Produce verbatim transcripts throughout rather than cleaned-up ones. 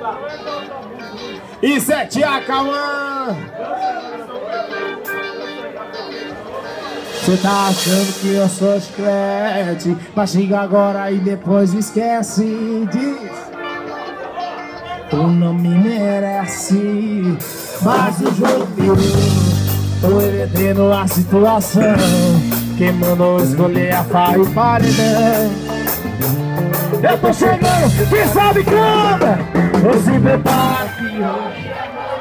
E sete A, Cauã. Cê tá achando que eu sou chiclete, mas xinga agora e depois esquece. Diz, tu não me merece, mas o jogo virou. Tô revertendo a situação, quem mandou escolher a faia e o paredão. Eu tô chegando, quem sabe como? Ou se prepara que hoje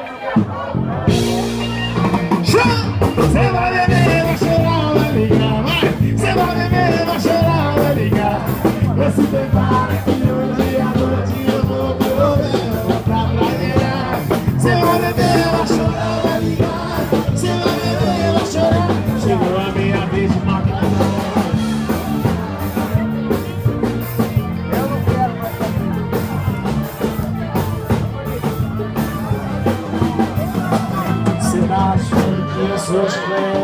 cê vai beber, vai chorar, vai ligar, vai. Cê vai beber, vai chorar, vai ligar. Ou se prepara que hoje à noite eu vou correr pra praia. Cê vai beber, vai chorar, vai ligar. Cê vai beber, vai chorar. Chegou a minha vez de matar. Cê tá achando que eu sou chiclete,